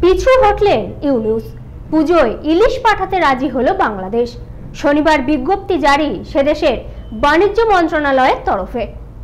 পিছু হটলেন ইউনূস। পুজোয় ইলিশ পাঠাতে রাজি হলো বাংলাদেশ। শনিবার বিজ্ঞপ্তি জারি সেদেশের বাণিজ্য মন্ত্রণালয়ের তরফে।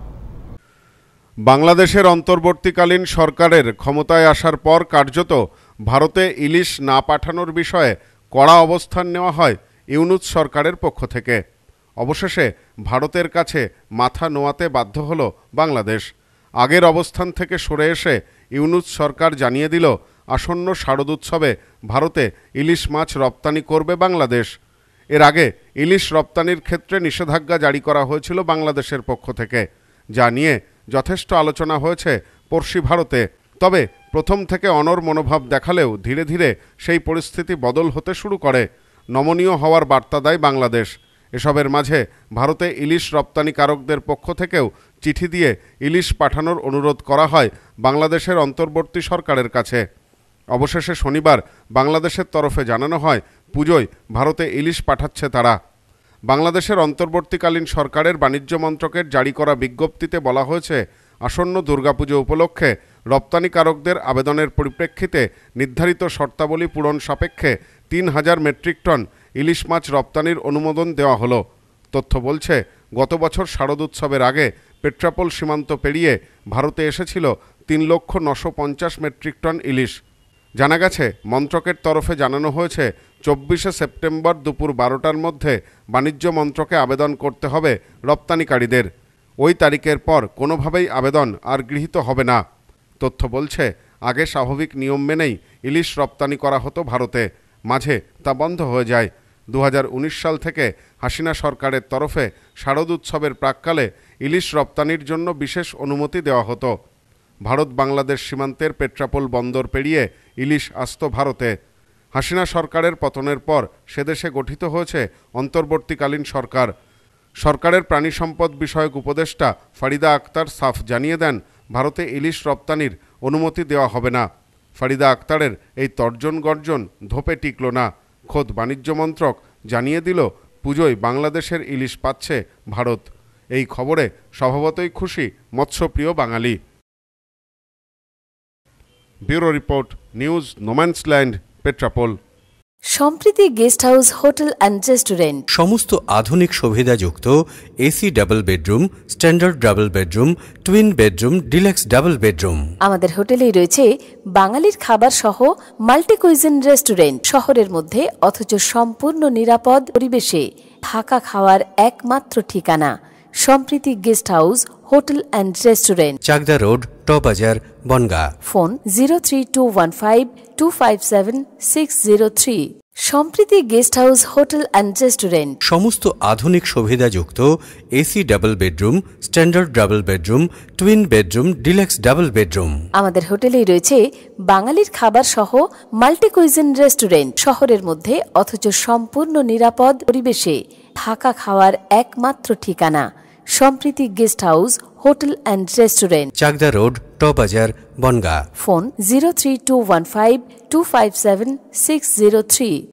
বাংলাদেশের অন্তর্বর্তীকালীন সরকারের ক্ষমতায় আসার পর কার্যত ভারতে ইলিশ না পাঠানোর বিষয়ে কড়া অবস্থান নেওয়া হয় ইউনূস সরকারের পক্ষ থেকে। অবশেষে ভারতের কাছে মাথা নোয়াতে বাধ্য হল বাংলাদেশ। আগের অবস্থান থেকে সরে এসে ইউনূস সরকার জানিয়ে দিল আসন্ন শারদোৎসবে ভারতে ইলিশ মাছ রপ্তানি করবে বাংলাদেশ। এর আগে ইলিশ রপ্তানির ক্ষেত্রে নিষেধাজ্ঞা জারি করা হয়েছিল বাংলাদেশের পক্ষ থেকে, যা নিয়ে যথেষ্ট আলোচনা হয়েছে পড়শি ভারতে। তবে প্রথম থেকে অনড় মনোভাব দেখালেও ধীরে ধীরে সেই পরিস্থিতি বদল হতে শুরু করে। নমনীয় হওয়ার বার্তা দেয় বাংলাদেশ। এসবের মাঝে ভারতে ইলিশ রপ্তানিকারকদের পক্ষ থেকেও চিঠি দিয়ে ইলিশ পাঠানোর অনুরোধ করা হয় বাংলাদেশের অন্তর্বর্তী সরকারের কাছে। অবশেষে শনিবার বাংলাদেশের তরফে জানানো হয় পুজোয় ভারতে ইলিশ পাঠাচ্ছে তারা। বাংলাদেশের অন্তর্বর্তীকালীন সরকারের বাণিজ্য মন্ত্রকের জারি করা বিজ্ঞপ্তিতে বলা হয়েছে, আসন্ন দুর্গাপুজো উপলক্ষে রপ্তানিকারকদের আবেদনের পরিপ্রেক্ষিতে নির্ধারিত শর্তাবলী পূরণ সাপেক্ষে ৩,০০০ মেট্রিক টন ইলিশ মাছ রপ্তানির অনুমোদন দেওয়া হলো। তথ্য বলছে, গত বছর শারদোৎসবের আগে পেট্রাপোল সীমান্ত পেরিয়ে ভারতে এসেছিল ৩,৯৫০ মেট্রিক টন ইলিশ। জানা গেছে, মন্ত্রকের তরফে জানানো হয়েছে ২৪শে সেপ্টেম্বর দুপুর ১২টার মধ্যে বাণিজ্য মন্ত্রকে আবেদন করতে হবে রপ্তানিকারীদের। ওই তারিখের পর কোনোভাবেই আবেদন আর গৃহীত হবে না। তথ্য বলছে, আগে স্বাভাবিক নিয়ম মেনেই ইলিশ রপ্তানি করা হতো ভারতে, মাঝে তা বন্ধ হয়ে যায়। ২০১৯ সাল থেকে হাসিনা সরকারের তরফে শারদোৎসবের প্রাক্কালে ইলিশ রপ্তানির জন্য বিশেষ অনুমতি দেওয়া হতো। ভারত বাংলাদেশ সীমান্তের পেট্রাপোল বন্দর পেরিয়ে ইলিশ আসত ভারতে। হাসিনা সরকারের পতনের পর সেদেশে গঠিত হয়েছে অন্তর্বর্তীকালীন সরকার। সরকারের প্রাণী সম্পদ বিষয়ক উপদেষ্টা ফারিদা আক্তার সাফ জানিয়ে দেন, ভারতে ইলিশ রপ্তানির অনুমতি দেওয়া হবে না। ফারিদা আক্তারের এই তর্জন গর্জন ধোপে টিকল না। খোদ বাণিজ্য মন্ত্রক জানিয়ে দিল পুজোয় বাংলাদেশের ইলিশ পাচ্ছে ভারত। এই খবরে স্বভাবতই খুশি মৎস্যপ্রিয় বাঙালি। Bureau report, news no man's land, Petrapole. Sampriti guest house, hotel and restaurant. সমস্ত আধুনিক সুবিধাযুক্ত AC double bedroom, standard double bedroom, twin bedroom, deluxe double bedroom. আমাদের হোটেলেই রয়েছে বাঙালির খাবার সহ মাল্টি কুইজিন রেস্টুরেন্ট। শহরের মধ্যে অথচ সম্পূর্ণ নিরাপদ পরিবেশে থাকা খাওয়ার একমাত্র ঠিকানা Sampriti guest house, hotel and restaurant, Chakdah road, টবাজার, Bongaon. Phone 03215257603। Sampriti guest house, hotel and restaurant. সমস্ত আধুনিক সুবিধাযুক্ত AC double bedroom, standard double bedroom, twin bedroom, deluxe double bedroom. আমাদের হোটেলেই রয়েছে বাঙালির খাবার সহ মাল্টি কুইজিন রেস্টুরেন্ট। শহরের মধ্যে অথচ সম্পূর্ণ নিরাপদ পরিবেশে থাকা খাওয়ার একমাত্র ঠিকানা Sampriti guest house, hotel and restaurant, Chakdah road, টবাজার, বনগাঁ। ফোন 03215257603।